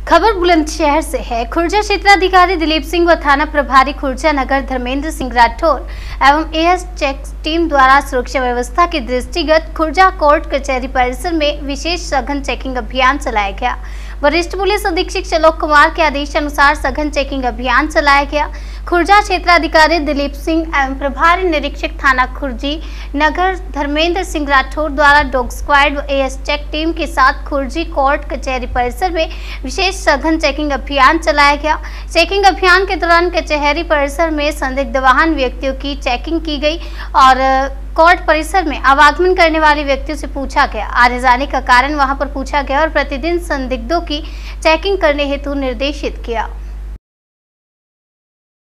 खबर बुलंदशहर से है। खुर्जा क्षेत्राधिकारी दिलीप सिंह व थाना प्रभारी खुर्जा नगर धर्मेंद्र सिंह राठौर एवं एएस चेक टीम द्वारा सुरक्षा व्यवस्था के दृष्टिगत खुर्जा कोर्ट कचहरी परिसर में विशेष सघन चेकिंग अभियान चलाया गया। वरिष्ठ पुलिस अधीक्षक शलोक कुमार के आदेश अनुसार सघन चेकिंग अभियान चलाया गया। खुर्जा क्षेत्राधिकारी दिलीप सिंह एवं प्रभारी निरीक्षक थाना खुर्जी नगर धर्मेंद्र सिंह राठौर द्वारा डॉग स्क्वाड व एएस चेक टीम के साथ खुर्जी कोर्ट कचहरी परिसर में विशेष सघन चेकिंग अभियान चलाया गया। चेकिंग अभियान के दौरान कचहरी परिसर में संदिग्ध वाहन व्यक्तियों की चेकिंग की गई और कोर्ट परिसर में आवागमन करने वाले व्यक्तियों से पूछा गया। आने जाने का कारण वहां पर पूछा गया और प्रतिदिन संदिग्धों की चेकिंग करने हेतु निर्देशित किया।